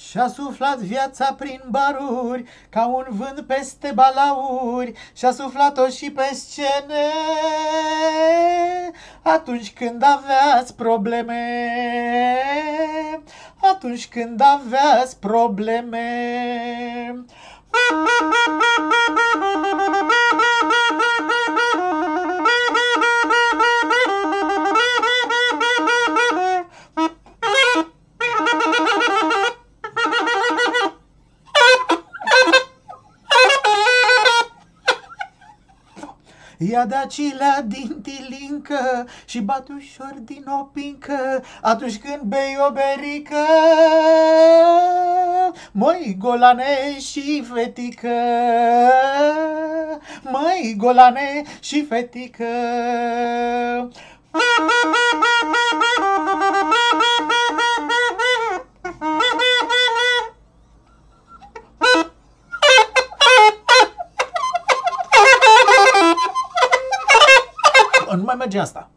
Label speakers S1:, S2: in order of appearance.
S1: Și-a suflat viața prin baruri, ca un vânt peste balauri, și-a suflat-o și pe scene, atunci când aveați probleme, atunci când aveați probleme. Ia dacilea din tilincă și bate ușor din o pincă atunci când bei o berică. Măi, golane și fetică, măi, golane și fetică. Nu mai merge asta.